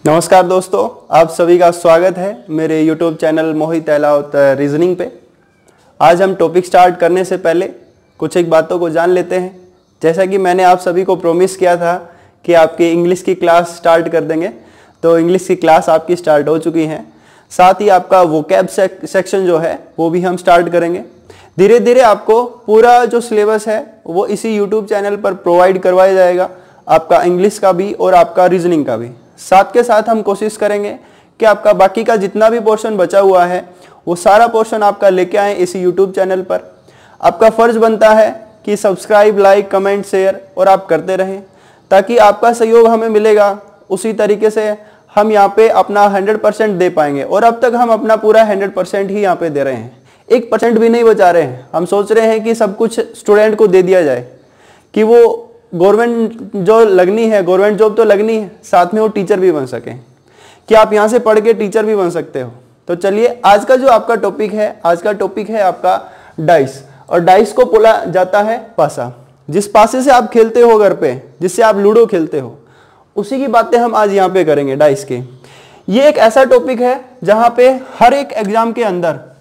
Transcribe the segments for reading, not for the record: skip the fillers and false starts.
नमस्कार दोस्तों, आप सभी का स्वागत है मेरे YouTube channel Mohit Ahlawat reasoning पे। आज हम टॉपिक स्टार्ट करने से पहले कुछ एक बातों को जान लेते हैं। जैसा कि मैंने आप सभी को प्रॉमिस किया था कि आपकी इंग्लिश की क्लास स्टार्ट कर देंगे, तो इंग्लिश की क्लास आपकी स्टार्ट हो चुकी है। साथ ही आपका वोकैब सेक्शन जो है वो भी हम स्टार्ट करेंगे। धीरे धीरे आपको पूरा जो सिलेबस है वो इसी यूट्यूब चैनल पर प्रोवाइड करवाया जाएगा, आपका इंग्लिश का भी और आपका रीजनिंग का भी। साथ के साथ हम कोशिश करेंगे कि आपका बाकी का जितना भी पोर्शन बचा हुआ है वो सारा पोर्शन आपका लेके आए इसी यूट्यूब चैनल पर। आपका फर्ज बनता है कि सब्सक्राइब, लाइक, कमेंट, शेयर और आप करते रहें, ताकि आपका सहयोग हमें मिलेगा। उसी तरीके से हम यहाँ पे अपना 100% दे पाएंगे, और अब तक हम अपना पूरा 100% ही यहाँ पे दे रहे हैं। 1% भी नहीं बचा रहे हैं। हम सोच रहे हैं कि सब कुछ स्टूडेंट को दे दिया जाए, कि वो गवर्नमेंट जो लगनी है, गवर्नमेंट जॉब तो लगनी है, साथ में वो टीचर भी बन सकें, कि आप यहाँ से पढ़ के टीचर भी बन सकते हो। तो चलिए, आज का जो आपका टॉपिक है, आज का टॉपिक है आपका डाइस। और डाइस को बोला जाता है पासा। जिस पासे से आप खेलते हो घर पे, जिससे आप लूडो खेलते हो, उसी की बातें हम आज यहाँ पे करेंगे, डाइस के। ये एक ऐसा टॉपिक है जहाँ पे हर एक एग्जाम के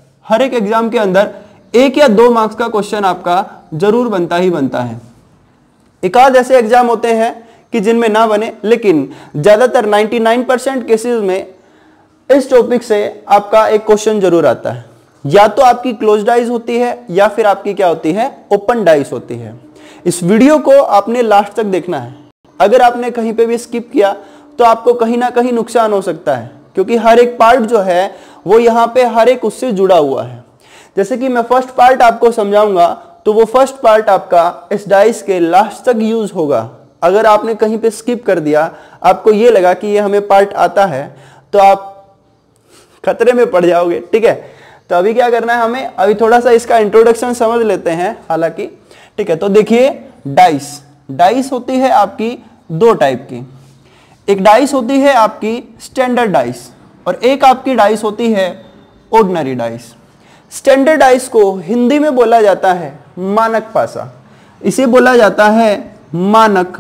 अंदर 1 या 2 मार्क्स का क्वेश्चन आपका जरूर बनता ही बनता है। एक आध ऐसे एग्जाम होते हैं कि जिनमें ना बने, लेकिन ज्यादातर 99% केसेस में इस टॉपिक से आपका एक क्वेश्चन जरूर आता है। या तो आपकी क्लोज डाइस होती है, या फिर आपकी क्या होती है, ओपन डाइस होती है। इस वीडियो को आपने लास्ट तक देखना है। अगर आपने कहीं पे भी स्किप किया तो आपको कहीं ना कहीं नुकसान हो सकता है, क्योंकि हर एक पार्ट जो है वो यहाँ पे हर एक उससे जुड़ा हुआ है। जैसे कि मैं फर्स्ट पार्ट आपको समझाऊंगा, तो वो फर्स्ट पार्ट आपका इस डाइस के लास्ट तक यूज होगा। अगर आपने कहीं पे स्किप कर दिया, आपको ये लगा कि ये हमें पार्ट आता है, तो आप खतरे में पड़ जाओगे। ठीक है, तो अभी क्या करना है हमें, अभी थोड़ा सा इसका इंट्रोडक्शन समझ लेते हैं हालांकि। ठीक है, तो देखिए, डाइस होती है आपकी 2 टाइप की। एक डाइस होती है आपकी स्टैंडर्ड डाइस, और एक आपकी डाइस होती है ऑर्डिनरी डाइस। स्टैंडर्ड डाइस को हिंदी में बोला जाता है मानक पासा। इसे बोला जाता है मानक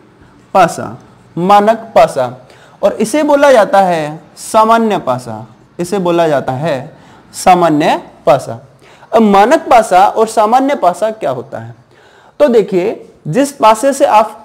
पासा, और इसे बोला जाता है सामान्य पासा। इसे बोला जाता है सामान्य पासा। अब मानक पासा और सामान्य पासा क्या होता है? तो देखिए, जिस पासे से आप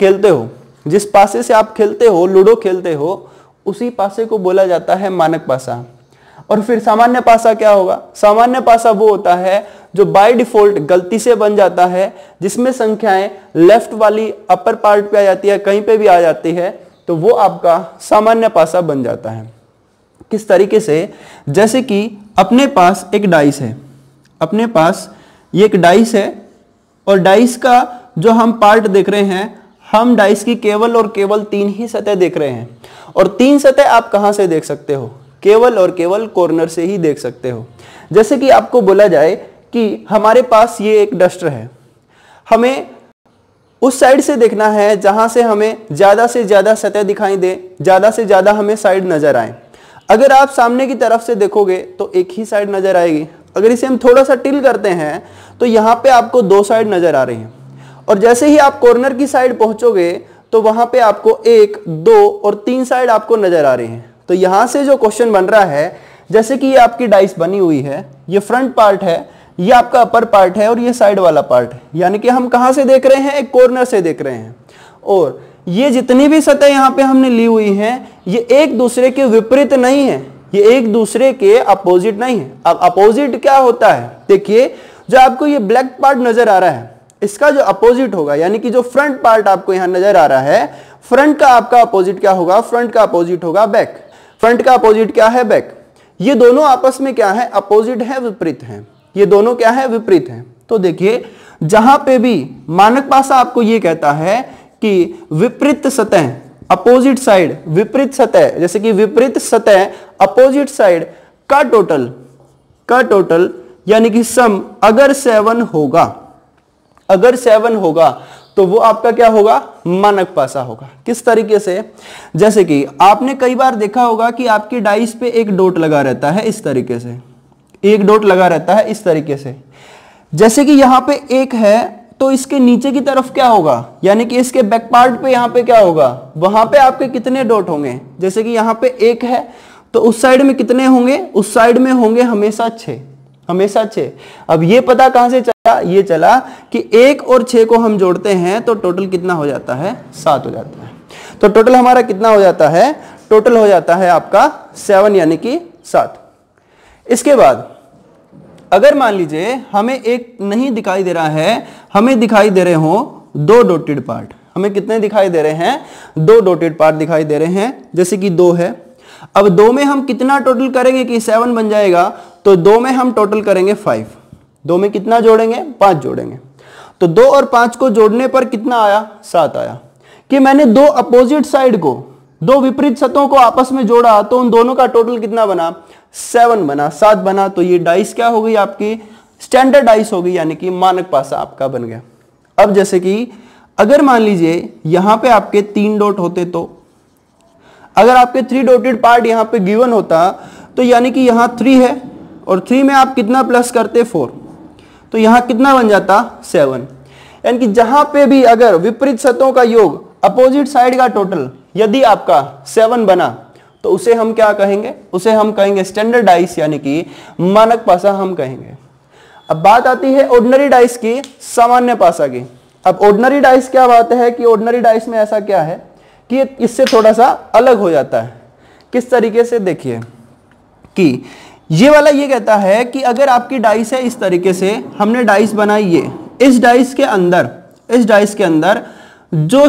खेलते हो, लूडो खेलते हो, उसी पासे को बोला जाता है मानक पासा। और फिर सामान्य पासा क्या होगा? सामान्य पासा वो होता है जो बाय डिफॉल्ट गलती से बन जाता है, जिसमें संख्याएं लेफ्ट वाली अपर पार्ट पे आ जाती है, कहीं पे भी आ जाती है, तो वो आपका सामान्य पासा बन जाता है। किस तरीके से? जैसे कि अपने पास एक डाइस है, अपने पास ये एक डाइस है, और डाइस का जो हम पार्ट देख रहे हैं, हम डाइस की केवल और केवल 3 ही सतह देख रहे हैं। और 3 सतह आप कहां से देख सकते हो? केवल और केवल कॉर्नर से ही देख सकते हो। जैसे कि आपको बोला जाए कि हमारे पास ये एक डस्टर है, हमें उस साइड से देखना है जहां से हमें ज्यादा से ज्यादा सतह दिखाई दे, ज्यादा से ज्यादा हमें साइड नजर आए। अगर आप सामने की तरफ से देखोगे तो एक ही साइड नजर आएगी। अगर इसे हम थोड़ा सा टिल करते हैं तो यहाँ पे आपको 2 साइड नजर आ रही हैं। और जैसे ही आप कॉर्नर की साइड पहुंचोगे तो वहां पे आपको 1, 2 और 3 साइड आपको नजर आ रही हैं। तो यहां से जो क्वेश्चन बन रहा है, जैसे कि ये आपकी डाइस बनी हुई है, ये फ्रंट पार्ट है, ये आपका अपर पार्ट है, और ये साइड वाला पार्ट है। यानी कि हम कहां से देख रहे हैं? एक कॉर्नर से देख रहे हैं। और ये जितनी भी सतह यहाँ पे हमने ली हुई हैं, ये एक दूसरे के विपरीत नहीं है, ये एक दूसरे के अपोजिट नहीं है। अब अपोजिट क्या होता है? देखिए, जो आपको ये ब्लैक पार्ट नजर आ रहा है, इसका जो अपोजिट होगा, यानी कि जो फ्रंट पार्ट आपको यहां नजर आ रहा है, फ्रंट का आपका अपोजिट क्या होगा? फ्रंट का अपोजिट होगा बैक। फ्रंट का अपोजिट क्या है? बैक। ये दोनों आपस में क्या है? अपोजिट है, विपरीत है। ये दोनों क्या है? विपरीत है। तो देखिए, जहां पे भी मानक पासा आपको ये कहता है कि विपरीत सतह, अपोजिट साइड, विपरीत सतह, जैसे कि विपरीत सतह, अपोजिट साइड का टोटल यानी कि सम अगर 7 होगा, तो वो आपका क्या होगा? मानक पासा होगा। किस तरीके से? जैसे कि आपने कई बार देखा होगा कि आपकी डाइस पे एक डॉट लगा रहता है, इस तरीके से एक डॉट लगा रहता है, इस तरीके से। जैसे कि यहां पे 1 है तो इसके नीचे की तरफ क्या होगा, यानी कि इसके बैक पार्ट पे यहाँ पे क्या होगा, वहां पे आपके कितने डॉट होंगे, जैसे कि यहाँ पे 1 है तो उस साइड में कितने होंगे, उस साइड में होंगे हमेशा 6, हमेशा 6। अब ये पता कहां से चला, ये चला कि 1 और 6 को हम जोड़ते हैं तो टोटल कितना हो जाता है, 7 हो जाता है। तो टोटल हमारा कितना हो जाता है, टोटल हो जाता है आपका 7 यानी कि 7। इसके बाद अगर मान लीजिए हमें एक नहीं दिखाई दे रहा है, हमें दिखाई दे रहे हो 2 डॉटेड पार्ट, हमें कितने दिखाई दे रहे हैं, 2 डॉटेड पार्ट दिखाई दे रहे हैं, जैसे कि 2 है। अब 2 में हम कितना टोटल करेंगे कि 7 बन जाएगा, तो 2 में हम टोटल करेंगे 5, 2 में कितना जोड़ेंगे, 5 जोड़ेंगे। तो 2 और 5 को जोड़ने पर कितना आया, 7 आया। कि मैंने 2 अपोजिट साइड को, 2 विपरीत सतहों को आपस में जोड़ा तो उन दोनों का टोटल कितना बना, 7 बना, 7 बना। तो ये डाइस क्या हो गई आपकी, स्टैंडर्ड डाइस हो गई, यानी कि मानक पासा आपका बन गया। अब जैसे कि अगर मान लीजिए यहां पे आपके 3 डॉट होते, तो अगर आपके 3 डॉटेड पार्ट यहां पे गिवन होता तो यानी कि यहां 3 है और 3 में आप कितना प्लस करते, 4, तो यहां कितना बन जाता, 7। यानी कि जहां पे भी अगर विपरीत सतहों का योग, अपोजिट साइड का टोटल यदि आपका 7 बना तो उसे हम क्या कहेंगे, उसे हम कहेंगे स्टैंडर्ड डाइस, यानी कि मानक पासा हम कहेंगे। अब बात आती है ऑर्डिनरी डाइस की, सामान्य पासा की। अब ऑर्डिनरी डाइस क्या बात है कि ऑर्डिनरी डाइस में ऐसा क्या है कि इससे थोड़ा सा अलग हो जाता है। किस तरीके से, देखिए कि ये वाला ये कहता है कि अगर आपकी डाइस है इस तरीके से, हमने डाइस बनाई ये, इस डाइस के अंदर, इस डाइस के अंदर जो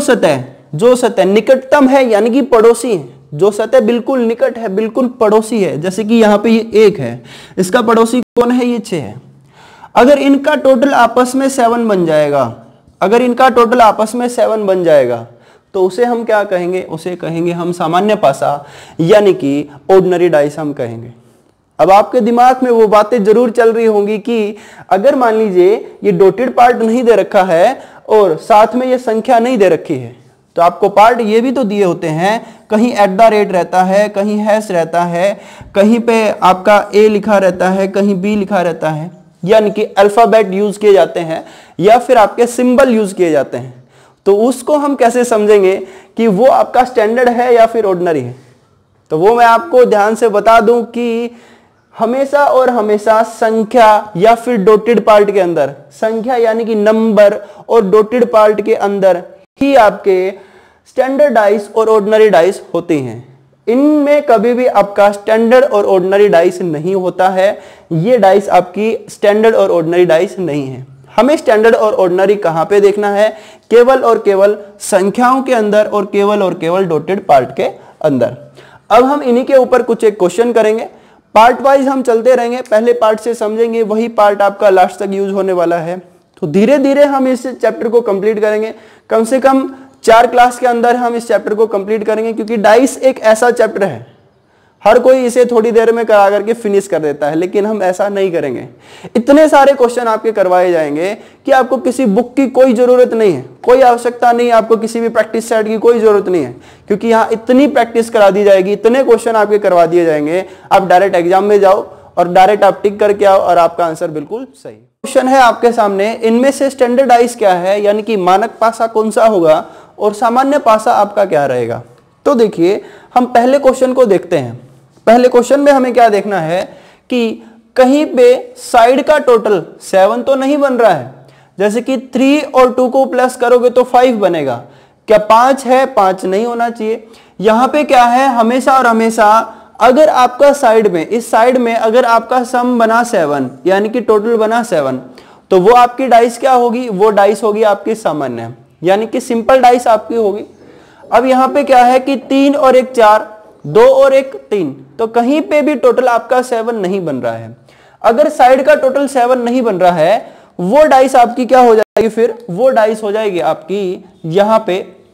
सतह निकटतम है यानी कि पड़ोसी है, जो सतह बिल्कुल निकट है, बिल्कुल पड़ोसी है, जैसे कि यहाँ पे ये 1 है, इसका पड़ोसी कौन है, ये 6 है। अगर इनका टोटल आपस में 7 बन जाएगा, अगर इनका टोटल आपस में 7 बन जाएगा तो उसे हम क्या कहेंगे, उसे कहेंगे हम सामान्य पासा, यानी कि ऑर्डिनरी डाइस हम कहेंगे। अब आपके दिमाग में वो बातें जरूर चल रही होंगी कि अगर मान लीजिए ये डॉटेड पार्ट नहीं दे रखा है और साथ में ये संख्या नहीं दे रखी है, तो आपको पार्ट ये भी तो दिए होते हैं, कहीं @ रहता है, कहीं हैश रहता है, कहीं पे आपका A लिखा रहता है, कहीं B लिखा रहता है, यानी कि अल्फाबेट यूज किए जाते हैं या फिर आपके सिंबल यूज किए जाते हैं। तो उसको हम कैसे समझेंगे कि वो आपका स्टैंडर्ड है या फिर ऑर्डिनरी है, तो वो मैं आपको ध्यान से बता दूं कि हमेशा और हमेशा संख्या या फिर डॉटेड पार्ट के अंदर, संख्या यानी कि नंबर और डॉटेड पार्ट के अंदर ही आपके स्टैंडर्ड डाइस और ऑर्डिनरी डाइस होते हैं। इनमें कभी भी आपका स्टैंडर्ड और ऑर्डिनरी डाइस नहीं होता है। ये डाइस आपकी स्टैंडर्ड और ऑर्डिनरी डाइस नहीं है। हमें स्टैंडर्ड और ऑर्डिनरी कहां पे देखना है, केवल और केवल संख्याओं के अंदर और केवल डॉटेड पार्ट के अंदर। अब हम इन्हीं के ऊपर कुछ एक क्वेश्चन करेंगे, पार्ट वाइज हम चलते रहेंगे, पहले पार्ट से समझेंगे, वही पार्ट आपका लास्ट तक यूज होने वाला है। तो धीरे धीरे हम इस चैप्टर को कंप्लीट करेंगे, कम से कम 4 क्लास के अंदर हम इस चैप्टर को कंप्लीट करेंगे, क्योंकि डाइस एक ऐसा चैप्टर है हर कोई इसे थोड़ी देर में करा करके फिनिश कर देता है, लेकिन हम ऐसा नहीं करेंगे। इतने सारे क्वेश्चन आपके करवाए जाएंगे कि आपको किसी बुक की कोई जरूरत नहीं है, कोई आवश्यकता नहीं है, आपको किसी भी प्रैक्टिस सेट की कोई जरूरत नहीं है, क्योंकि यहाँ इतनी प्रैक्टिस करा दी जाएगी, इतने क्वेश्चन आपके करवा दिए जाएंगे, आप डायरेक्ट एग्जाम में जाओ और डायरेक्ट आप टिक करके आओ और आपका आंसर बिल्कुल सही। क्वेश्चन है आपके सामने, इनमें से स्टैंडर्डाइज क्या है, यानी कि मानक पासा कौन सा होगा और सामान्य पासा आपका क्या रहेगा। तो देखिए हम पहले क्वेश्चन को देखते हैं। पहले क्वेश्चन में हमें क्या देखना है कि कहीं पे साइड का टोटल 7 तो नहीं बन रहा है, जैसे कि 3 और 2 को प्लस करोगे तो 5 बनेगा, क्या 5 है, 5 नहीं होना चाहिए। यहां पे क्या है, हमेशा और हमेशा अगर आपका साइड में, इस साइड में अगर आपका सम बना 7 यानी कि टोटल बना 7, तो वो आपकी डाइस क्या होगी, वो डाइस होगी आपकी सामान्य, यानी कि सिंपल डाइस आपकी होगी। अब यहां पे क्या है कि 3 और 1 4, 2 और 1 3, तो कहीं पे भी टोटल आपका 7 नहीं बन रहा है। अगर साइड का टोटल 7 नहीं बन रहा है, वो डाइस आपकी क्या हो जाएगी, फिर वो डाइस हो जाएगी आपकी यहां पे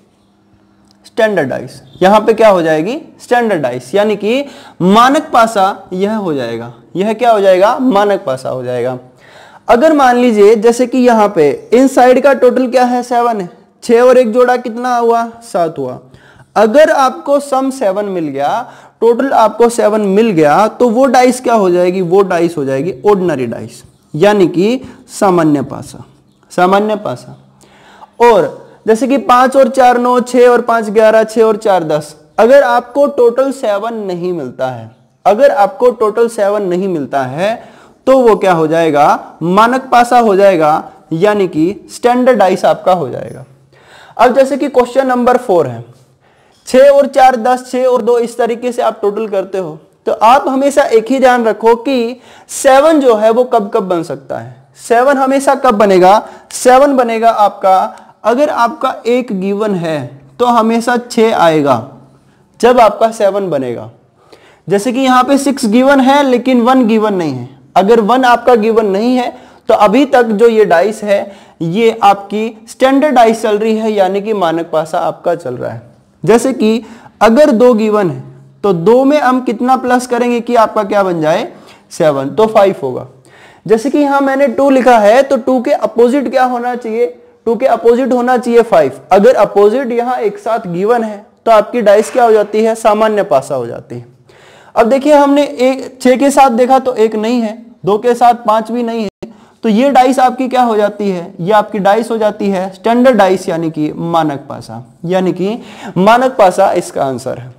स्टैंडर्ड डाइस। यहां पे क्या हो जाएगी, स्टैंडर्ड डाइस, यानी कि मानक पासा यह हो जाएगा। यह क्या हो जाएगा, मानक पासा हो जाएगा। अगर मान लीजिए जैसे कि यहां पे इन साइड का टोटल क्या है, 7 है, 6 और 1 जोड़ा कितना हुआ, 7 हुआ। अगर आपको सम 7 मिल गया, टोटल आपको 7 मिल गया, तो वो डाइस क्या हो जाएगी, वो डाइस हो जाएगी ऑर्डिनरी डाइस, यानी कि सामान्य पासा। सामान्य पासा। और जैसे कि 5 और 4 9, 6 और 5 11, 6 और 4 10, अगर आपको टोटल 7 नहीं मिलता है, अगर आपको टोटल 7 नहीं मिलता है तो वो क्या हो जाएगा, मानक पासा हो जाएगा, यानी कि स्टैंडर्ड डाइस आपका हो जाएगा। अब जैसे कि क्वेश्चन नंबर 4 है, 6 और 4 10, 6 और 2, इस तरीके से आप टोटल करते हो, तो आप हमेशा एक ही ध्यान रखो कि 7 जो है वो कब कब बन सकता है। 7 हमेशा कब बनेगा, 7 बनेगा आपका, अगर आपका एक गिवन है तो हमेशा 6 आएगा जब आपका 7 बनेगा। जैसे कि यहाँ पे 6 गिवन है लेकिन 1 गिवन नहीं है, अगर 1 आपका गिवन नहीं है तो अभी तक जो ये डाइस है ये आपकी स्टैंडर्ड डाइस चल रही है, यानी कि मानक पासा आपका चल रहा है। जैसे कि अगर 2 गिवन है तो 2 में हम कितना प्लस करेंगे कि आपका क्या बन जाए, 7, तो 5 होगा। जैसे कि यहाँ मैंने 2 लिखा है तो 2 के अपोजिट क्या होना चाहिए, 2 के अपोजिट होना चाहिए 5। अगर अपोजिट यहाँ एक साथ गिवन है तो आपकी डाइस क्या हो जाती है, सामान्य पासा हो जाती है। अब देखिए हमने 6 के साथ देखा तो 1 नहीं है, 2 के साथ 5 भी नहीं है, तो ये डाइस आपकी क्या हो जाती है, ये आपकी डाइस हो जाती है स्टैंडर्ड डाइस, यानी कि मानक पासा, यानी कि मानक पासा इसका आंसर है।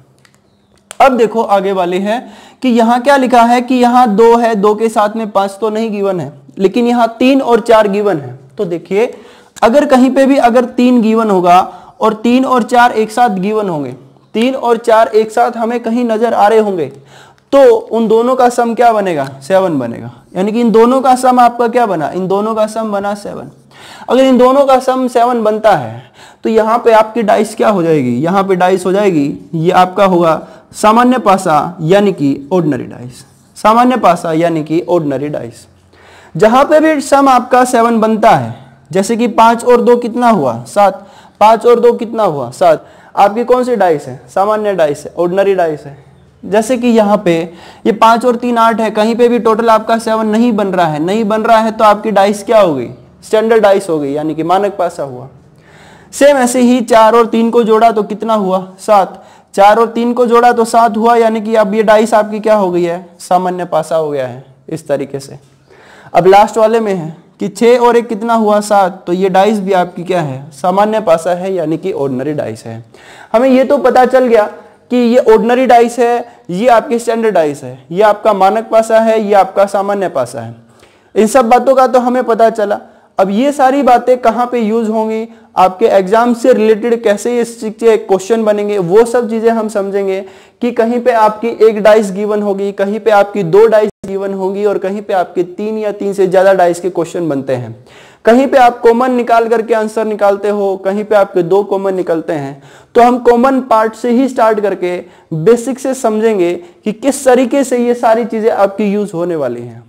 अब देखो आगे वाले है कि यहाँ क्या लिखा है कि यहाँ 2 है, 2 के साथ में 5 तो नहीं गिवन है, लेकिन यहाँ 3 और 4 गिवन है। तो देखिए अगर कहीं पे भी अगर 3 गिवन होगा और 3 और 4 एक साथ गिवन होंगे, 3 और 4 एक साथ हमें कहीं नजर आ रहे होंगे, तो उन दोनों का सम क्या बनेगा, 7 बनेगा। यानी कि इन दोनों का सम आपका क्या बना, इन दोनों का सम बना 7। अगर इन दोनों का सम 7 बनता है तो यहाँ पे आपकी डाइस क्या हो जाएगी, यहाँ पे डाइस हो जाएगी, ये आपका होगा सामान्य पासा, यानी कि ऑर्डिनरी डाइस, सामान्य पासा यानी कि ऑर्डिनरी डाइस। जहां पे भी सम आपका 7 बनता है, जैसे कि 5 और 2 कितना हुआ, 7, 5 और 2 कितना हुआ, 7, आपकी कौन सी डाइस है, सामान्य डाइस है, ऑर्डिनरी डाइस है। जैसे कि यहाँ पे ये 5 और 3 8 है, कहीं पे भी टोटल आपका 7 नहीं बन रहा है, नहीं बन रहा है तो आपकी डाइस क्या हो गई, स्टैंडर्ड डाइस हो गई, यानी कि मानक पासा हुआ। सेम ऐसे ही 4 और 3 को जोड़ा तो कितना हुआ, 7, 4 और 3 को जोड़ा तो 7 हुआ, यानी कि अब ये डाइस आपकी क्या हो गई है, सामान्य पासा हो गया है इस तरीके से। अब लास्ट वाले में है कि 6 और 1 कितना हुआ, 7, तो ये डाइस भी आपकी क्या है, सामान्य पासा है, यानी कि ऑर्डिनरी डाइस है। हमें ये तो पता चल गया कि ये ऑर्डिनरी डाइस है, ये आपकी स्टैंडर्ड डाइस है, ये आपका मानक पासा है, ये आपका सामान्य पासा है। इन सब बातों का तो हमें पता चला। अब ये सारी बातें कहाँ पे यूज होंगी, आपके एग्जाम से रिलेटेड कैसे ये क्वेश्चन बनेंगे, वो सब चीजें हम समझेंगे कि कहीं पे आपकी 1 डाइस गिवन होगी, कहीं पे आपकी 2 डाइस गिवन होगी और कहीं पे आपके 3 या 3 से ज्यादा डाइस के क्वेश्चन बनते हैं। कहीं पे आप कॉमन निकाल करके आंसर निकालते हो, कहीं पे आपके 2 कॉमन निकलते हैं। तो हम कॉमन पार्ट से ही स्टार्ट करके बेसिक से समझेंगे कि किस तरीके से ये सारी चीजें आपकी यूज होने वाली हैं।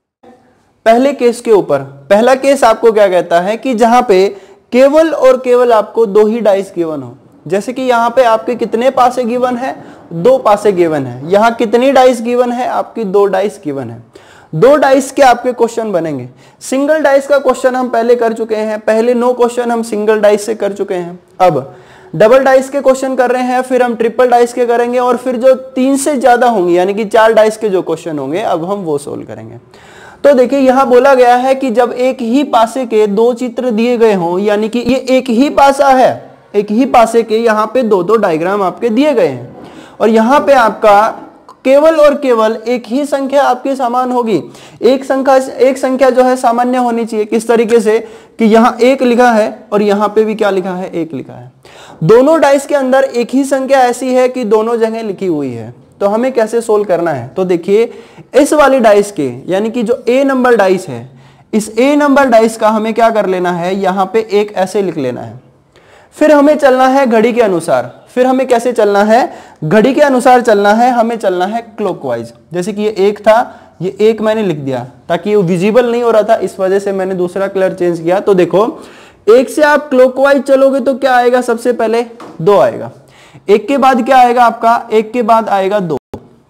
पहले केस के ऊपर, पहला केस आपको क्या कहता है कि जहां पे केवल और केवल आपको 2 ही डाइस गिवन हो। जैसे कि यहाँ पे आपके कितने पासे गिवन है, 2 पासे गिवन है। यहाँ कितनी डाइस गिवन है, आपकी 2 डाइस गिवन है। 2 डाइस के आपके क्वेश्चन बनेंगे। सिंगल डाइस का क्वेश्चन हम पहले कर चुके हैं, पहले 9 क्वेश्चन हम सिंगल डाइस से कर चुके हैं। अब डबल डाइस के क्वेश्चन कर रहे हैं, फिर हम ट्रिपल डाइस के करेंगे और फिर जो 3 से ज्यादा होंगे यानी कि 4 डाइस के जो क्वेश्चन होंगे अब हम वो सोल्व करेंगे। तो देखिए यहां बोला गया है कि जब एक ही पासे के 2 चित्र दिए गए हों, यानी कि ये एक ही पासा है, एक ही पासे के यहाँ पे 2-2 डायग्राम आपके दिए गए हैं और यहाँ पे आपका केवल और केवल एक ही संख्या आपकी समान होगी। एक संख्या जो है सामान्य होनी चाहिए। किस तरीके से कि यहाँ 1 लिखा है और यहाँ पे भी क्या लिखा है, 1 लिखा है। दोनों डाइस के अंदर एक ही संख्या ऐसी है कि दोनों जगह लिखी हुई है। तो हमें कैसे सोल्व करना है, तो देखिए इस वाली डाइस के यानी कि जो A नंबर डाइस है, इस A नंबर डाइस का हमें क्या कर लेना है, यहाँ पे 1 ऐसे लिख लेना है। फिर हमें चलना है घड़ी के अनुसार। फिर हमें कैसे चलना है, घड़ी के अनुसार चलना है, हमें चलना है क्लॉकवाइज। जैसे कि ये 1 था, ये 1 मैंने लिख दिया ताकि ये विजिबल नहीं हो रहा था, इस वजह से मैंने दूसरा कलर चेंज किया। तो देखो 1 से आप क्लॉकवाइज चलोगे तो क्या आएगा, सबसे पहले 2 आएगा। 1 के बाद क्या आएगा आपका, 1 के बाद आएगा 2।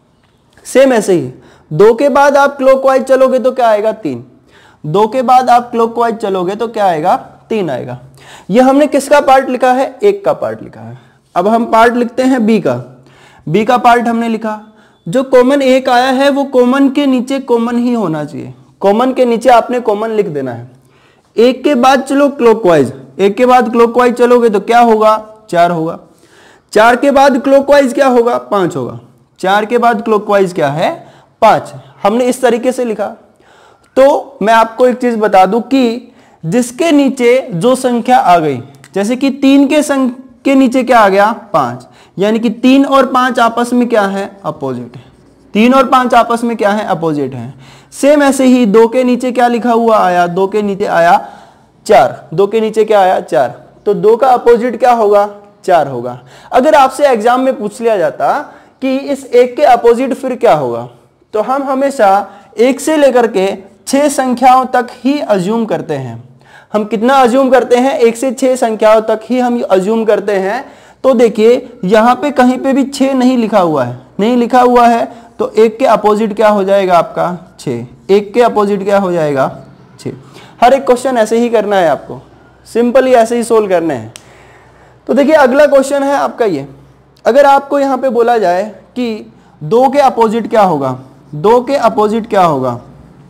सेम ऐसे ही 2 के बाद आप क्लॉकवाइज चलोगे तो क्या आएगा, 3। 2 के बाद आप क्लॉकवाइज चलोगे तो क्या आएगा, 3 आएगा। ये हमने किसका पार्ट लिखा है, 1 का पार्ट लिखा है। अब हम पार्ट लिखते हैं बी का। बी का पार्ट हमने लिखा, जो कॉमन 1 आया है वो कॉमन के नीचे कॉमन ही होना चाहिए। कॉमन के नीचे आपने कॉमन लिख देना है। एक के बाद चलो क्लॉकवाइज, एक के बाद क्लॉकवाइज चलोगे तो क्या होगा, 4 होगा। 4 के बाद क्लॉकवाइज क्या होगा, 5 होगा। 4 के बाद क्लॉकवाइज क्या है, 5। हमने इस तरीके से लिखा। तो मैं आपको एक चीज बता दूं कि जिसके नीचे जो संख्या आ गई, जैसे कि 3 के नीचे क्या आ गया, 5, यानी कि 3 और 5 आपस में क्या है, अपोजिट है। 3 और 5 आपस में क्या है, अपोजिट है। सेम ऐसे ही 2 के नीचे क्या लिखा हुआ आया, 2 के नीचे आया 4, 2 के नीचे क्या आया, 4, तो 2 का अपोजिट क्या होगा, 4 होगा। अगर आपसे एग्जाम में पूछ लिया जाता कि इस 1 के अपोजिट फिर क्या होगा, तो हम हमेशा 1 से लेकर के 6 संख्याओं तक ही अज्यूम करते हैं। हम कितना अज्यूम करते हैं, 1 से 6 संख्याओं तक ही हम अज्यूम करते हैं। तो देखिए यहां पे कहीं पे भी 6 नहीं लिखा हुआ है, नहीं लिखा हुआ है, तो 1 के अपोजिट क्या हो जाएगा आपका, 6। 1 के अपोजिट क्या हो जाएगा, 6। हर एक क्वेश्चन ऐसे ही करना है आपको, सिंपली ऐसे ही सोल्व करने हैं। तो देखिए अगला क्वेश्चन है आपका ये, अगर आपको यहां पे बोला जाए कि 2 के अपोजिट क्या होगा, 2 के अपोजिट क्या होगा,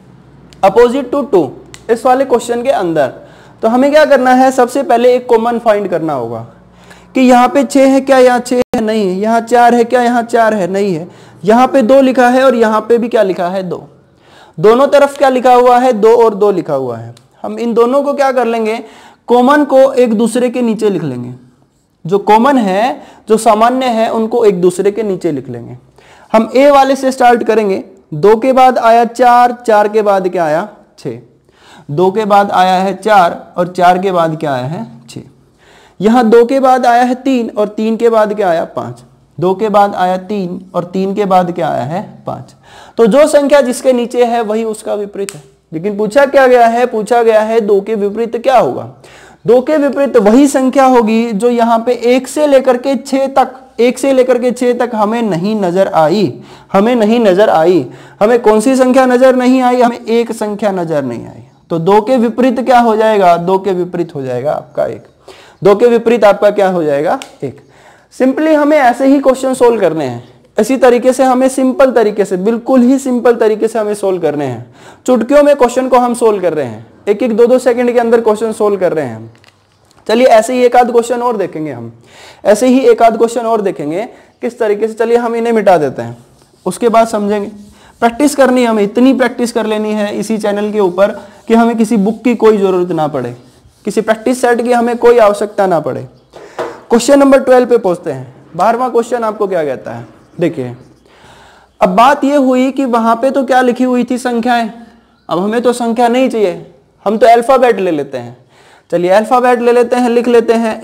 अपोजिट टू 2, इस वाले क्वेश्चन के अंदर, तो हमें क्या करना है, सबसे पहले एक कॉमन फाइंड करना होगा कि यहाँ पे 6 है क्या, यहाँ 6 है, नहीं है। यहाँ 4 है क्या, यहाँ 4 है, नहीं है। यहाँ पे 2 लिखा है और यहाँ पे भी क्या लिखा है, 2। दोनों तरफ क्या लिखा हुआ है, 2 और 2 लिखा हुआ है। हम इन दोनों को क्या कर लेंगे, कॉमन को एक दूसरे के नीचे लिख लेंगे। जो कॉमन है, जो सामान्य है, उनको एक दूसरे के नीचे लिख लेंगे। हम ए वाले से स्टार्ट करेंगे। 2 के बाद आया 4, 4 के बाद क्या आया, 6। 2 के बाद आया है 4 और 4 के बाद क्या आया है, 6। यहां 2 के बाद आया है 3 और 3 के बाद क्या आया, 5। 2 के बाद आया 3 और 3 के बाद क्या आया है, 5। तो जो संख्या जिसके नीचे है वही उसका विपरीत है। लेकिन पूछा क्या गया है, पूछा गया है 2 के विपरीत क्या होगा। 2 के विपरीत वही संख्या होगी जो यहाँ पे 1 से लेकर के 6 तक, 1 से लेकर के 6 तक हमें नहीं नजर आई, हमें नहीं नजर आई। हमें कौन सी संख्या नजर नहीं आई, हमें एक संख्या नजर नहीं आई। तो 2 के विपरीत क्या हो जाएगा, 2 के विपरीत हो जाएगा आपका 1। 2 के विपरीत आपका क्या हो जाएगा, 1। सिंपली हमें ऐसे ही क्वेश्चन सोल्व करने हैं। इसी तरीके से हमें सिंपल तरीके से, बिल्कुल ही सिंपल तरीके से हमें सोल्व करने हैं। चुटकियों में क्वेश्चन को हम सोल्व कर रहे हैं, 1-1, 2-2 सेकंड के अंदर क्वेश्चन सोल्व कर रहे हैं। चलिए ऐसे ही एक आध क्वेश्चन और देखेंगे हम, ऐसे ही एक आध क्वेश्चन और देखेंगे किस तरीके से। चलिए हम इन्हें मिटा देते हैं, उसके बाद समझेंगे। प्रैक्टिस करनी है हमें, इतनी प्रैक्टिस कर लेनी है इसी चैनल के ऊपर कि हमें किसी बुक की कोई जरूरत ना पड़े, किसी प्रैक्टिस सेट की हमें कोई आवश्यकता ना पड़े। क्वेश्चन नंबर 12 पे पहुंचते हैं। 12वां क्वेश्चन आपको क्या कहता है, देखिए। अब बात यह हुई कि वहां पे तो क्या लिखी हुई थी, संख्याएं। अब हमें तो संख्या नहीं चाहिए, हम तो अल्फाबेट ले लेते हैं। चलिए अल्फाबेट ले लेते हैं, लिख लेते हैं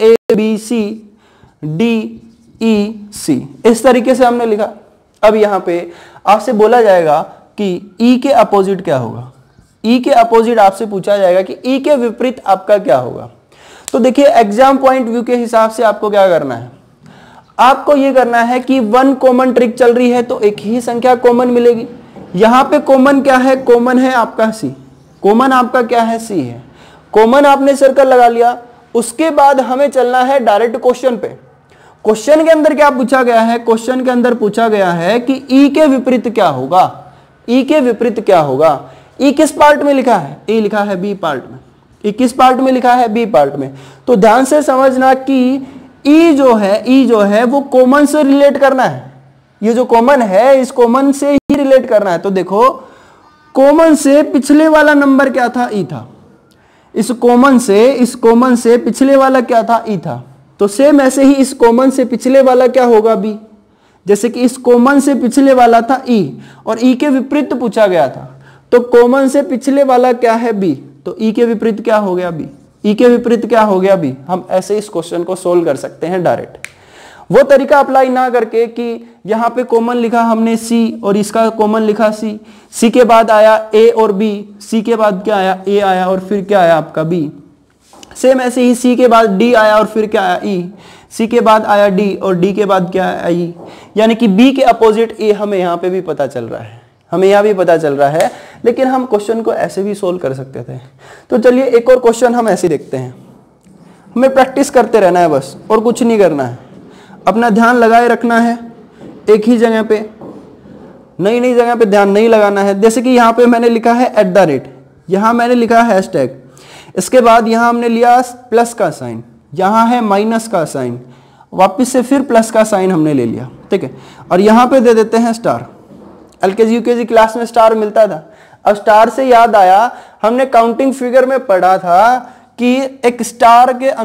ABCDEC, इस तरीके से हमने लिखा। अब यहां पे आपसे बोला जाएगा कि E के अपोजिट क्या होगा। E के अपोजिट आपसे पूछा जाएगा कि E के विपरीत आपका क्या होगा। तो देखिए एग्जाम पॉइंट व्यू के हिसाब से आपको क्या करना है, आपको ये करना है कि 1 कॉमन ट्रिक चल रही है तो एक ही संख्या कॉमन मिलेगी। यहां पे कॉमन क्या है, कॉमन है आपका C। कॉमन आपका क्या है, C है। कॉमन आपने सर्कल लगा लिया। उसके बाद हमें चलना है डायरेक्ट क्वेश्चन पे। क्वेश्चन के अंदर क्या पूछा गया है, क्वेश्चन के अंदर पूछा गया है कि E के विपरीत क्या होगा। E के विपरीत क्या होगा। E किस पार्ट में लिखा है, E लिखा है B पार्ट में। E किस पार्ट में लिखा है, B पार्ट में। तो ध्यान से समझना कि E जो है वो कॉमन से रिलेट करना है। ये जो कॉमन है इस कॉमन से ही रिलेट करना है। तो देखो कॉमन से पिछले वाला नंबर क्या था, E था। इस कॉमन से पिछले वाला क्या था, E था। तो सेम ऐसे ही इस कॉमन से पिछले वाला क्या होगा, B। जैसे कि इस कॉमन से पिछले वाला था E और E के विपरीत पूछा गया था। तो कॉमन से पिछले वाला क्या है, B। तो E के विपरीत क्या हो गया, B। E के विपरीत क्या हो गया, B। हम ऐसे इस क्वेश्चन को सोल्व कर सकते हैं डायरेक्ट। वो तरीका अप्लाई ना करके कि यहां पे कॉमन लिखा हमने C और इसका कॉमन लिखा C के बाद आया A और B, C के बाद क्या आया, A आया और फिर क्या आया आपका B। सेम ऐसे ही C के बाद D आया और फिर क्या आया, E। C के बाद आया D और D के बाद क्या आया, E। यानी कि B के अपोजिट A हमें यहाँ पे भी पता चल रहा है, हमें यहाँ भी पता चल रहा है। लेकिन हम क्वेश्चन को ऐसे भी सोल्व कर सकते थे। तो चलिए एक और क्वेश्चन हम ऐसे देखते हैं। हमें प्रैक्टिस करते रहना है बस, और कुछ नहीं करना है। अपना ध्यान लगाए रखना है एक ही जगह पे, नई नई जगह पे ध्यान नहीं लगाना है। जैसे कि यहाँ पे मैंने लिखा है @, यहाँ मैंने लिखा है हैशटैग। इसके बाद यहां हमने लिया प्लस का साइन, यहां है माइनस का साइन, वापस से फिर प्लस का साइन हमने ले लिया, ठीक है। और यहां पे दे देते हैं स्टार। एलकेजी यूकेजी क्लास में स्टार मिलता था। अब स्टार से याद आया, हमने काउंटिंग फिगर में पढ़ा था कि एक स्टार के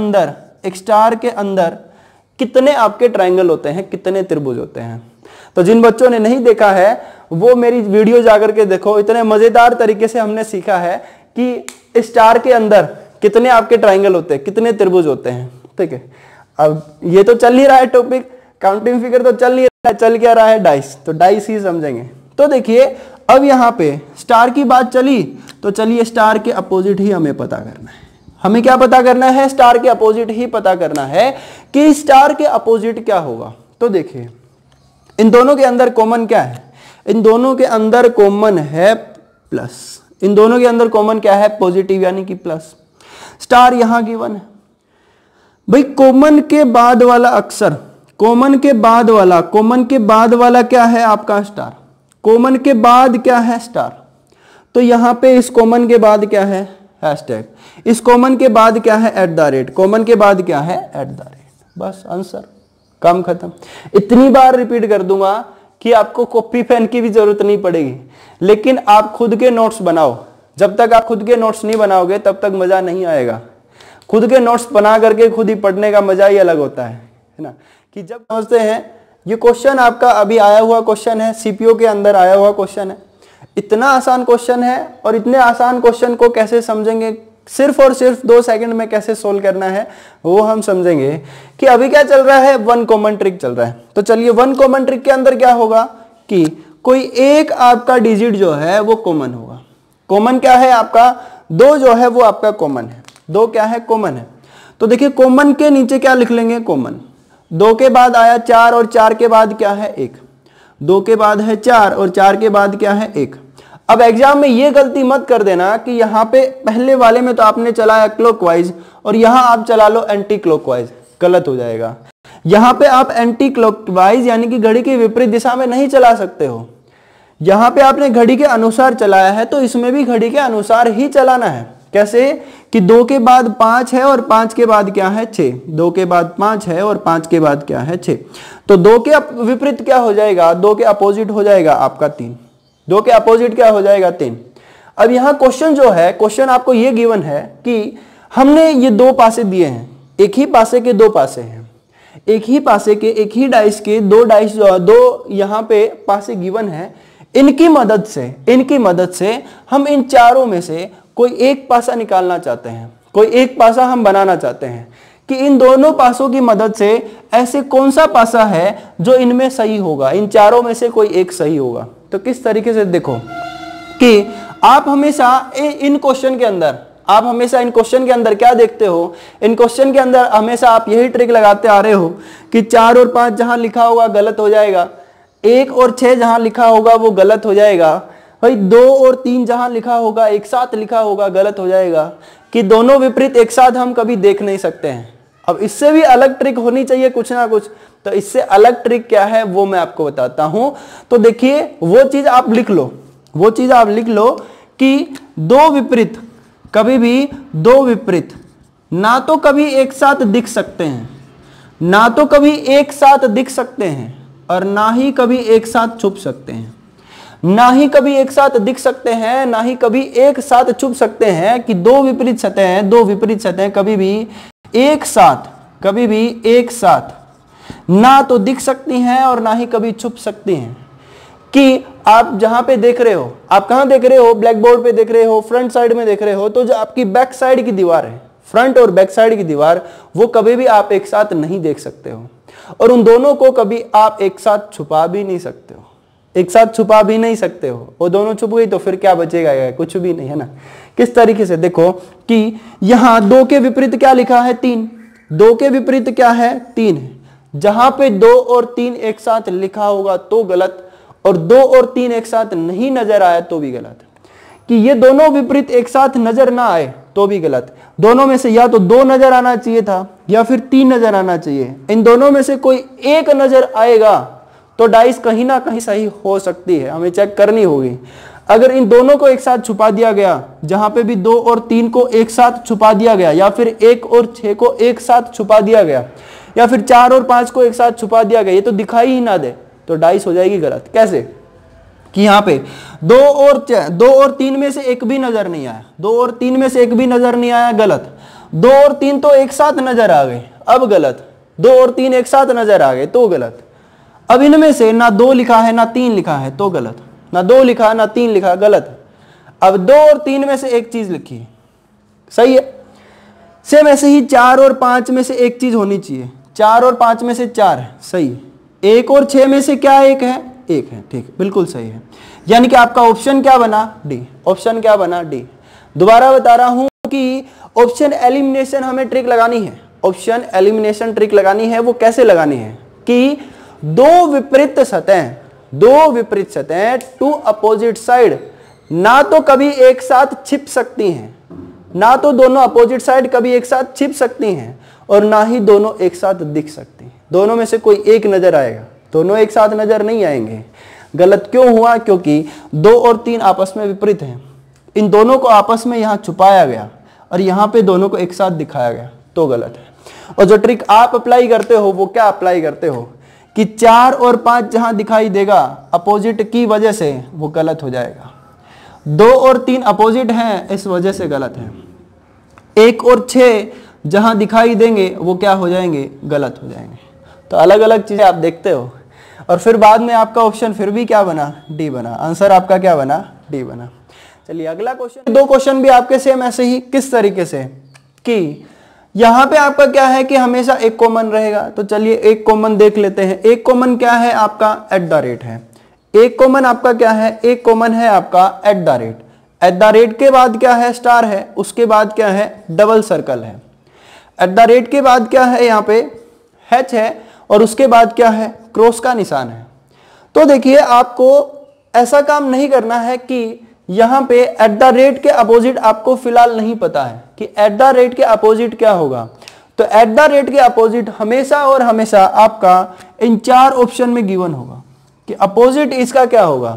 अंदर कितने आपके ट्रायंगल होते हैं, कितने त्रिभुज होते हैं। तो जिन बच्चों ने नहीं देखा है वो मेरी वीडियो जाकर के देखो, इतने मजेदार तरीके से हमने सीखा है कि स्टार के अंदर कितने आपके ट्रायंगल होते हैं, कितने त्रिभुज होते हैं, ठीक है। अब ये तो चल ही रहा है टॉपिक, काउंटिंग फिगर तो चल ही रहा है, चल क्या रहा है, डाइस, तो डाइस ही समझेंगे। तो देखिए अब यहाँ पे स्टार की बात चली, तो चलिए स्टार के अपोजिट ही हमें पता करना है। हमें क्या पता करना है, स्टार के अपोजिट ही पता करना है कि स्टार के अपोजिट क्या होगा। तो देखिए इन दोनों के अंदर कॉमन क्या है, इन दोनों के अंदर कॉमन है प्लस, इन दोनों के अंदर कॉमन क्या है, पॉजिटिव यानी कि प्लस। स्टार यहां गिवन है भाई, कॉमन के बाद वाला अक्षर, कॉमन के बाद वाला क्या है आपका स्टार, कॉमन के बाद क्या है स्टार। तो यहां पे इस कॉमन के बाद क्या है हैशटैग, इस कॉमन के बाद क्या है @ कॉमन के बाद क्या है @ बस आंसर, काम खत्म। इतनी बार रिपीट कर दूंगा कि आपको कॉपी पेन की भी जरूरत नहीं पड़ेगी, लेकिन आप खुद के नोट्स बनाओ। जब तक आप खुद के नोट्स नहीं बनाओगे तब तक मजा नहीं आएगा। खुद के नोट्स बना करके खुद ही पढ़ने का मजा ही अलग होता है ना। कि जब समझते हैं, ये क्वेश्चन आपका अभी आया हुआ क्वेश्चन है, सीपीओ के अंदर आया हुआ क्वेश्चन है, इतना आसान क्वेश्चन है, और इतने आसान क्वेश्चन को कैसे समझेंगे, सिर्फ और सिर्फ 2 सेकंड में कैसे सोल्व करना है वो हम समझेंगे। कि अभी क्या चल रहा है, 1 कॉमन ट्रिक चल रहा है। तो चलिए 1 कॉमन ट्रिक के अंदर क्या होगा कि कोई एक आपका डिजिट जो है वो कॉमन होगा। कॉमन क्या है आपका, 2 जो है वो आपका कॉमन है, 2 क्या है कॉमन है। तो देखिए कॉमन के नीचे क्या लिख लेंगे, कॉमन। 2 के बाद आया 4 और 4 के बाद क्या है 1, 2 के बाद है 4 और 4 के बाद क्या है 1। अब एग्जाम में ये गलती मत कर देना कि यहाँ पे पहले वाले में तो आपने चलाया क्लॉकवाइज और यहाँ आप चला लो एंटी क्लॉकवाइज, गलत हो जाएगा। यहाँ पे आप एंटी क्लॉकवाइज यानी कि घड़ी की विपरीत दिशा में नहीं चला सकते हो। यहाँ पे आपने घड़ी के अनुसार चलाया है तो इसमें भी घड़ी के अनुसार ही चलाना है। कैसे कि 2 के बाद 5 है और 5 के बाद क्या है 6, 2 के बाद 5 है और 5 के बाद क्या है 6। तो 2 के विपरीत क्या हो जाएगा, 2 के अपोजिट हो जाएगा आपका 3, 2 के अपोजिट क्या हो जाएगा 3। अब यहाँ क्वेश्चन जो है, क्वेश्चन आपको ये गिवन है कि हमने ये 2 पासे दिए हैं, एक ही पासे के 2 पासे हैं, एक ही पासे के, एक ही डाइस के 2 डाइस, 2 यहाँ पे पासे गिवन है। इनकी मदद से हम इन चारों में से कोई एक पासा निकालना चाहते हैं, कोई एक पासा हम बनाना चाहते हैं कि इन दोनों पासों की मदद से ऐसे कौन सा पासा है जो इनमें सही होगा, इन चारों में से कोई एक सही होगा। तो किस तरीके से देखो कि आप हमेशा इन क्वेश्चन के अंदर क्या देखते हो, इन क्वेश्चन के अंदर हमेशा आप यही ट्रिक लगाते आ रहे हो कि 4 और 5 जहां लिखा होगा गलत हो जाएगा, 1 और 6 जहां लिखा होगा वो गलत हो जाएगा, भाई 2 और 3 जहां लिखा होगा एक साथ लिखा होगा गलत हो जाएगा, कि दोनों विपरीत एक साथ हम कभी देख नहीं सकते हैं। अब इससे भी अलग ट्रिक होनी चाहिए कुछ ना कुछ, तो इससे अलग ट्रिक क्या है वो मैं आपको बताता हूं। तो देखिए वो चीज आप लिख लो, कि 2 विपरीत, कभी भी 2 विपरीत ना तो कभी एक साथ दिख सकते हैं, ना तो कभी एक साथ दिख सकते हैं और ना ही कभी एक साथ छुप सकते हैं, ना ही कभी एक साथ दिख सकते हैं, ना ही कभी एक साथ छुप सकते हैं। कि 2 विपरीत सतहें कभी भी एक साथ ना तो दिख सकती हैं और ना ही कभी छुप सकती हैं। कि आप जहां पे देख रहे हो, आप कहां देख रहे हो, ब्लैक बोर्ड पे देख रहे हो, फ्रंट साइड में देख रहे हो, तो जो आपकी बैक साइड की दीवार है, फ्रंट और बैक साइड की दीवार, वो कभी भी आप एक साथ नहीं देख सकते हो, और उन दोनों को कभी आप एक साथ छुपा भी नहीं सकते हो, वो दोनों छुप गई तो फिर क्या बचेगा, कुछ भी नहीं है ना। किस तरीके से देखो कि यहां 2 के विपरीत क्या लिखा है 3, 2 के विपरीत क्या है 3 है, जहां पे 2 और 3 एक साथ लिखा होगा तो गलत, और 2 और 3 एक साथ नहीं नजर आया तो भी गलत। कि ये दोनों विपरीत एक साथ नजर ना आए तो भी गलत, दोनों में से या तो 2 नजर आना चाहिए था या फिर 3 नजर आना चाहिए, इन दोनों में से कोई एक नजर आएगा तो डाइस कहीं ना कहीं सही हो सकती है, हमें चेक करनी होगी। अगर इन दोनों को एक साथ छुपा दिया गया, जहां पे भी 2 और 3 को एक साथ छुपा दिया गया, या फिर 1 और 6 को एक साथ छुपा दिया गया, या फिर 4 और 5 को एक साथ छुपा दिया गया, ये तो दिखाई ही ना दे, तो डाइस हो जाएगी गलत। कैसे कि यहाँ पे 2 और 3 में से एक भी नजर नहीं आया, 2 और 3 में से एक भी नजर नहीं आया, गलत। 2 और 3 तो एक साथ नजर आ गए, अब गलत। 2 और 3 एक साथ नजर आ गए तो गलत। अब इनमें से ना 2 लिखा है ना 3 लिखा है तो गलत, ना 2 लिखा ना 3 लिखा, गलत। अब 2 और 3 में से एक चीज लिखी, सही है। सेम ऐसे ही 4 और 5 में से एक चीज होनी चाहिए, 4 और 5 में से 4 है, सही। 1 और 6 में से क्या एक है? एक है, ठीक, बिल्कुल सही है। यानी कि आपका ऑप्शन क्या बना? डी। ऑप्शन क्या बना? डी। दोबारा बता रहा हूं कि ऑप्शन एलिमिनेशन हमें ट्रिक लगानी है। ऑप्शन एलिमिनेशन ट्रिक लगानी है, वो कैसे लगानी है कि दो विपरीत सतहें टू अपोजिट साइड ना तो कभी एक साथ छिप सकती हैं, ना तो दोनों अपोजिट साइड कभी एक साथ छिप सकती हैं, और ना ही दोनों एक साथ दिख सकती हैं। दोनों में से कोई एक नजर आएगा, दोनों एक साथ नजर नहीं आएंगे। गलत क्यों हुआ? क्योंकि 2 और 3 आपस में विपरीत हैं। इन दोनों को आपस में यहां छुपाया गया और यहां पे दोनों को एक साथ दिखाया गया, तो गलत है। और जो ट्रिक आप अप्लाई करते हो वो क्या अप्लाई करते हो कि 4 और 5 जहां दिखाई देगा अपोजिट की वजह से, वो गलत हो जाएगा। 2 और 3 अपोजिट हैं, इस वजह से गलत है। 1 और 6 जहां दिखाई देंगे वो क्या हो जाएंगे? गलत हो जाएंगे। तो अलग अलग चीजें आप देखते हो और फिर बाद में आपका ऑप्शन फिर भी क्या बना? डी बना। आंसर आपका क्या बना? डी बना। चलिए अगला क्वेश्चन। 2 क्वेश्चन भी आपके सेम ऐसे ही, किस तरीके से कि यहां पे आपका क्या है कि हमेशा एक कॉमन रहेगा। तो चलिए एक कॉमन देख लेते हैं। एक कॉमन क्या है आपका? एट द रेट है। एक कॉमन आपका क्या है? एक कॉमन है आपका at the rate. At the rate के बाद क्या है? स्टार है। उसके बाद क्या है? डबल सर्कल है। एट द रेट के बाद क्या है? यहाँ पे हैच है और उसके बाद क्या है? क्रॉस का निशान है। तो देखिए आपको ऐसा काम नहीं करना है कि यहां पे एट द रेट के अपोजिट आपको फिलहाल नहीं पता है कि एट द रेट के अपोजिट क्या होगा। तो एट द रेट के अपोजिट हमेशा और हमेशा आपका इन 4 ऑप्शन में गिवन होगा कि अपोजिट इसका क्या होगा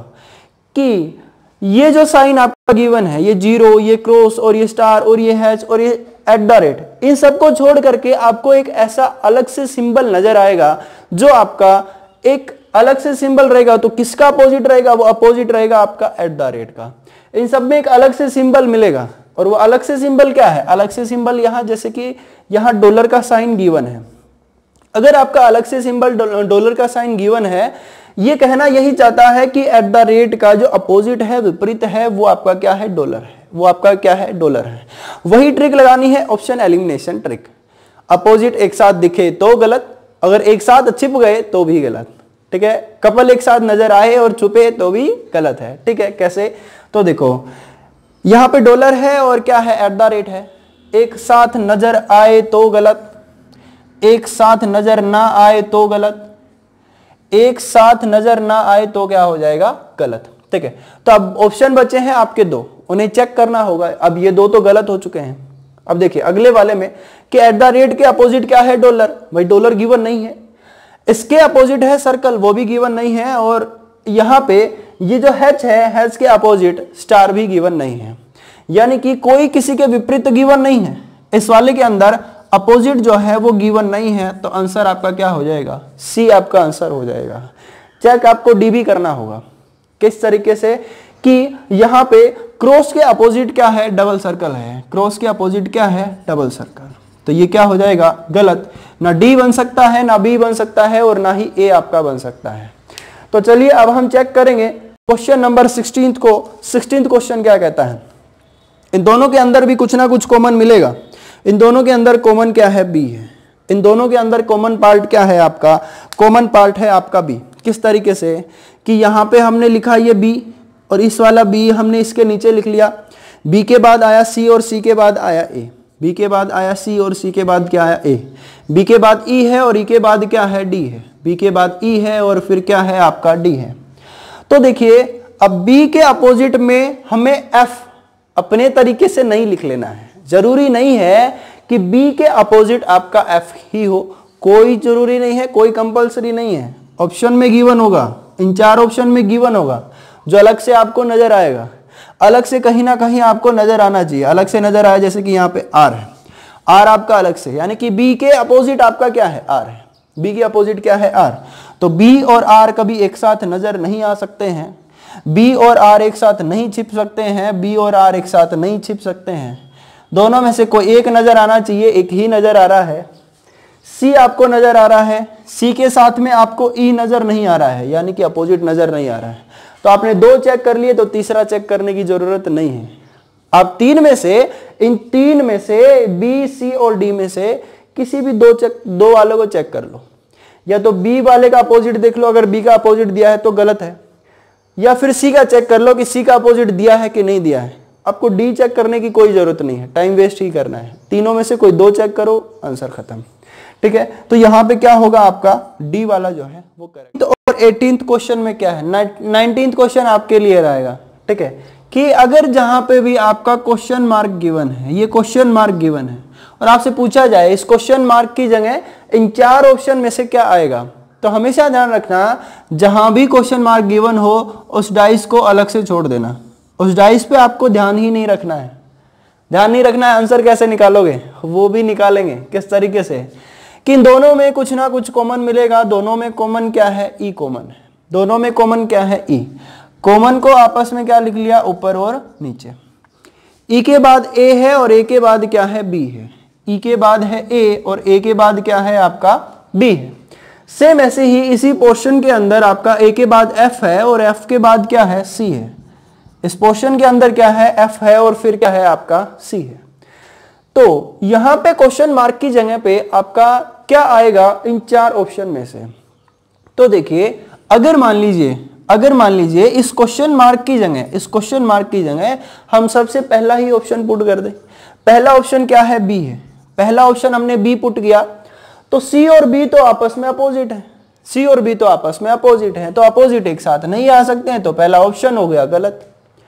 कि ये जो साइन आपका गिवन है, ये 0, ये क्रॉस और ये स्टार और ये हैच और ये एट द रेट, इन सबको छोड़ करके आपको एक ऐसा अलग से सिंबल नजर आएगा जो आपका एक अलग से सिंबल रहेगा। तो किसका अपोजिट रहेगा? वो अपोजिट रहेगा आपका एट द रेट का। इन सब में एक अलग से सिंबल मिलेगा और वो अलग से सिंबल क्या है? अलग से सिंबल यहां जैसे कि यहां डॉलर का साइन गिवन है। अगर आपका अलग से सिंबल डॉलर का साइन गिवन है, ये कहना यही चाहता है कि एट द रेट का जो अपोजिट है, विपरीत है, वो आपका क्या है? डॉलर है। वो आपका क्या है? डॉलर है। वही ट्रिक लगानी है, ऑप्शन एलिमिनेशन ट्रिक। अपोजिट एक साथ दिखे तो गलत, अगर एक साथ छिप गए तो भी गलत, ठीक है। कपल एक साथ नजर आए और छुपे तो भी गलत है, ठीक है। कैसे? तो देखो यहां पे डॉलर है और क्या है? एट द रेट है। एक साथ नजर आए तो गलत, एक साथ नजर ना आए तो गलत, एक साथ नजर ना आए तो क्या हो जाएगा? गलत, ठीक है। तो अब ऑप्शन बचे हैं आपके 2, उन्हें चेक करना होगा। अब ये 2 तो गलत हो चुके हैं। अब देखिए अगले वाले में कि एट द रेट के अपोजिट क्या है? डॉलर। भाई डॉलर गिवन नहीं है। इसके अपोजिट है सर्कल, वो भी गिवन नहीं है। और यहां पे ये जो हैच है, हैच के अपोजिट स्टार भी गिवन नहीं है। यानी कि कोई किसी के विपरीत गिवन नहीं है। इस वाले के अंदर अपोजिट जो है वो गिवन नहीं है। तो आंसर आपका क्या हो जाएगा? सी आपका आंसर हो जाएगा। चेक आपको डी भी करना होगा। किस तरीके से कि यहां पे क्रॉस के अपोजिट क्या है? डबल सर्कल है। क्रॉस के अपोजिट क्या है? Double circle. तो ये क्या हो जाएगा? गलत। ना डी बन सकता है, ना बी बन सकता है और ना ही ए आपका बन सकता है। तो चलिए अब हम चेक करेंगे क्वेश्चन नंबर 16 को। 16 क्वेश्चन क्या कहता है? इन दोनों के अंदर भी कुछ ना कुछ कॉमन मिलेगा। इन दोनों के अंदर कॉमन क्या है? बी है। इन दोनों के अंदर कॉमन पार्ट क्या है आपका? कॉमन पार्ट है आपका बी। किस तरीके से कि यहां पे हमने लिखा ये बी और इस वाला बी हमने इसके नीचे लिख लिया। बी के बाद आया सी और सी के बाद आया ए। बी के बाद आया सी और सी के बाद क्या आया? ए। बी के बाद ई है और ई के बाद क्या है? डी है। बी के बाद ई है और फिर क्या है आपका? डी है। तो देखिए अब बी के अपोजिट में हमें एफ अपने तरीके से नहीं लिख लेना है। जरूरी नहीं है कि बी के अपोजिट आपका एफ ही हो, कोई जरूरी नहीं है, कोई कंपलसरी नहीं है। ऑप्शन में गिवन होगा, इन 4 ऑप्शन में गिवन होगा। जो अलग से आपको नजर आएगा, अलग से कहीं ना कहीं आपको नजर आना चाहिए, अलग से नजर आए, जैसे कि यहाँ पे आर है, आर आपका अलग से, यानी कि बी के अपोजिट आपका क्या है, आर है, बी के अपोजिट क्या है, आर। तो बी और आर कभी एक साथ नजर नहीं आ सकते हैं, बी और आर एक साथ नहीं छिप सकते हैं, बी और आर एक साथ नहीं छिप सकते हैं, दोनों में से कोई एक नजर आना चाहिए, एक ही नजर आ रहा है। सी आपको नजर आ रहा है, सी के साथ में आपको ई नजर नहीं आ रहा है, यानी कि अपोजिट नजर नहीं आ रहा है। तो आपने दो चेक कर लिए, तो तीसरा चेक करने की जरूरत नहीं है। आप इन तीन में से बी, सी और डी में से किसी भी दो वालों को चेक कर लो, या तो बी वाले का अपोजिट देख लो, अगर बी का अपोजिट दिया है तो गलत है, या फिर सी का चेक कर लो कि सी का अपोजिट दिया है कि नहीं दिया है। आपको डी चेक करने की कोई जरूरत नहीं है, टाइम वेस्ट ही करना है। तीनों में से कोई दो चेक करो, आंसर खत्म। ठीक है, तो यहां पे क्या होगा, आपका डी वाला जो है वो करेक्ट। तो और 18th क्वेश्चन में क्या है, 19th क्वेश्चन आपके लिए रहेगा। ठीक है, कि अगर जहां पे भी आपका क्वेश्चन मार्क गिवन है, ये क्वेश्चन मार्क गिवन है, और आपसे पूछा जाए इस क्वेश्चन मार्क की जगह इन चार ऑप्शन में से क्या आएगा, तो हमेशा ध्यान रखना, जहां भी क्वेश्चन मार्क गिवन हो उस डाइस को अलग से छोड़ देना, उस डाइस पे आपको ध्यान ही नहीं रखना है। ध्यान नहीं रखना है, आंसर कैसे निकालोगे वो भी निकालेंगे, किस तरीके से, कि इन दोनों में कुछ ना कुछ कॉमन मिलेगा। दोनों में कॉमन क्या है, ई कॉमन है। दोनों में कॉमन क्या है, ई। कॉमन को आपस में क्या लिख लिया, ऊपर और नीचे। ई के बाद ए है और ए के बाद क्या है, बी है। ई के बाद है ए और ए के बाद क्या है आपका, बी है। सेम ऐसे ही इसी पोर्शन के अंदर आपका ए के बाद एफ है और एफ के बाद क्या है, सी है। इस पोर्शन के अंदर क्या है, एफ है और फिर क्या है आपका, सी है। तो यहां पे क्वेश्चन मार्क की जगह पे आपका क्या आएगा इन चार ऑप्शन में से। तो देखिए, अगर मान लीजिए इस क्वेश्चन मार्क की जगह हम सबसे पहला ही ऑप्शन पुट कर दें। पहला ऑप्शन क्या है, बी है। पहला ऑप्शन हमने बी पुट किया, तो सी और बी तो आपस में अपोजिट है, तो अपोजिट एक साथ नहीं आ सकते हैं, तो पहला ऑप्शन हो गया गलत।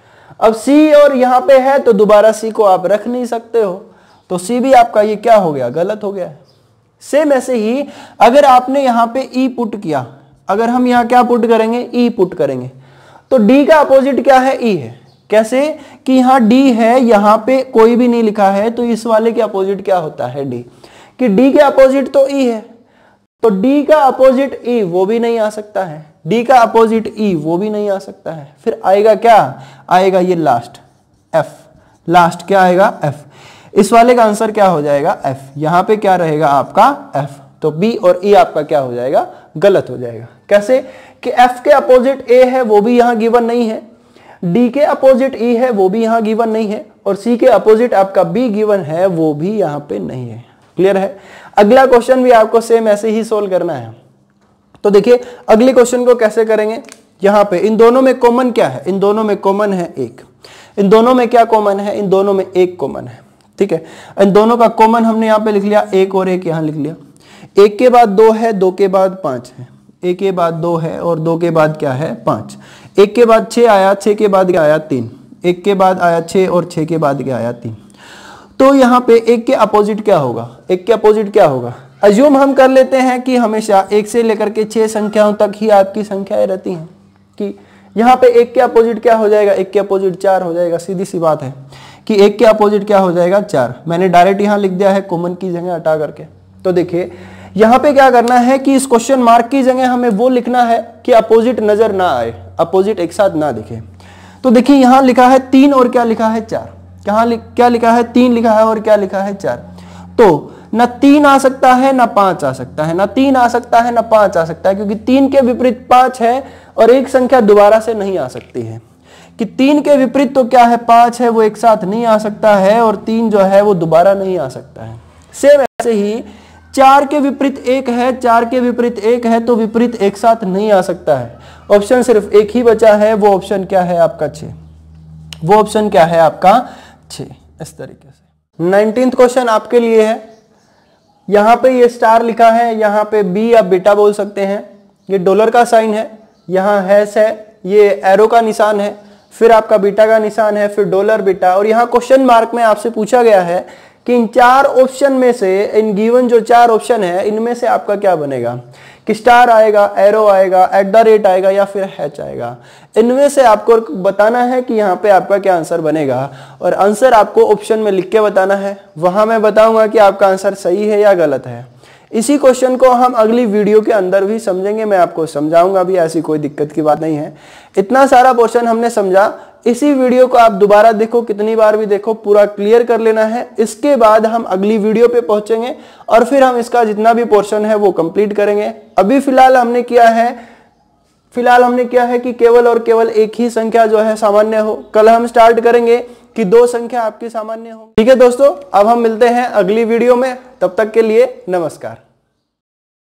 अब सी और यहां पे है तो दोबारा सी को आप रख नहीं सकते हो, तो सी भी आपका ये क्या हो गया, गलत हो गया। सेम ऐसे ही अगर आपने यहां पे ई पुट किया, अगर हम यहां क्या पुट करेंगे, ई पुट करेंगे, तो डी का अपोजिट क्या है, ई है। कैसे, कि यहां डी है, यहां पे कोई भी नहीं लिखा है, तो इस वाले के अपोजिट क्या होता है, डी। कि डी के अपोजिट तो ई है, तो डी का अपोजिट ई वो भी नहीं आ सकता है, डी का अपोजिट ई वो भी नहीं आ सकता है। फिर आएगा क्या, आएगा ये लास्ट एफ। लास्ट क्या आएगा, एफ। इस वाले का आंसर क्या हो जाएगा, एफ। यहां पे क्या रहेगा आपका, एफ। तो बी और ई आपका क्या हो जाएगा, गलत हो जाएगा। कैसे, कि एफ के अपोजिट ए है वो भी यहां गिवन नहीं है, डी के अपोजिट ई है वो भी यहां गिवन नहीं है, और सी के अपोजिट आपका बी गिवन है वो भी यहां पे नहीं है। क्लियर है। अगला क्वेश्चन भी आपको सेम ऐसे ही सोल्व करना है। तो देखिए अगले क्वेश्चन को कैसे करेंगे। यहां पे इन दोनों में कॉमन क्या है, इन दोनों में कॉमन है एक। इन दोनों में क्या कॉमन है, इन दोनों में एक कॉमन है। ठीक है, इन दोनों का कॉमन हमने यहां पे लिख लिया, एक और एक यहां लिख लिया। एक के बाद दो है, दो के बाद पांच है, एक के बाद दो है और दो के बाद क्या है, पांच। एक के बाद 6 आया, 6 के बाद क्या आया, 3। एक के बाद आया 6 और 6 के बाद क्या आया, 3। तो यहाँ पे एक के अपोजिट क्या होगा, एक के अपोजिट क्या होगा। अज्यूम हम कर लेते हैं कि हमेशा 1 से लेकर के 6 संख्याओं तक ही आपकी संख्याएं रहती हैं, कि यहाँ पे एक के अपोजिट क्या हो जाएगा, एक के अपोजिट 4 हो जाएगा। सीधी सी बात है कि एक के अपोजिट क्या हो जाएगा, 4। मैंने डायरेक्ट यहाँ लिख दिया है कॉमन की जगह हटा करके। तो देखिए यहाँ पे क्या करना है कि इस क्वेश्चन मार्क की जगह हमें वो लिखना है कि अपोजिट नजर ना आए, अपोजिट एक साथ ना दिखे। तो देखिए यहाँ लिखा है 3 और क्या लिखा है, 4। क्या लिखा है, 3 लिखा है और क्या लिखा है, 4। तो ना 3 आ सकता है ना 5 आ सकता है, ना 3 आ सकता है ना 5 आ सकता है, क्योंकि 3 के विपरीत 5 है और एक संख्या दोबारा से नहीं आ सकती है। कि 3 के विपरीत तो क्या है, 5 है, वो एक साथ नहीं आ सकता है, और 3 जो है वो दोबारा नहीं आ सकता है। सेम ऐसे ही 4 के विपरीत 1 है, 4 के विपरीत 1 है, तो विपरीत एक साथ नहीं आ सकता है। ऑप्शन सिर्फ एक ही बचा है, वो ऑप्शन क्या है आपका 6। वो ऑप्शन क्या है आपका 6। इस तरीके से 19th क्वेश्चन आपके लिए है। यहां पे ये स्टार लिखा है, यहां पे बी आप बेटा बोल सकते हैं, ये डॉलर का साइन है, यहां हैश है, ये एरो का निशान है, फिर आपका बीटा का निशान है, फिर डॉलर बीटा। और यहाँ क्वेश्चन मार्क में आपसे पूछा गया है कि इन 4 ऑप्शन में से, इन गिवन जो 4 ऑप्शन है, इनमें से आपका क्या बनेगा। कि स्टार आएगा, एरो आएगा, @ आएगा या फिर हैच आएगा। इनमें से आपको बताना है कि यहाँ पे आपका क्या आंसर बनेगा और आंसर आपको ऑप्शन में लिख के बताना है। वहां मैं बताऊंगा कि आपका आंसर सही है या गलत है। इसी क्वेश्चन को हम अगली वीडियो के अंदर भी समझेंगे, मैं आपको समझाऊंगा भी, ऐसी कोई दिक्कत की बात नहीं है। इतना सारा पोर्शन हमने समझा, इसी वीडियो को आप दोबारा देखो, कितनी बार भी देखो, पूरा क्लियर कर लेना है। इसके बाद हम अगली वीडियो पे पहुंचेंगे और फिर हम इसका जितना भी पोर्शन है वो कंप्लीट करेंगे। अभी फिलहाल हमने किया है कि केवल और केवल एक ही संख्या जो है सामान्य हो। कल हम स्टार्ट करेंगे कि 2 संख्या आपकी सामान्य हो। ठीक है दोस्तों, अब हम मिलते हैं अगली वीडियो में, तब तक के लिए नमस्कार।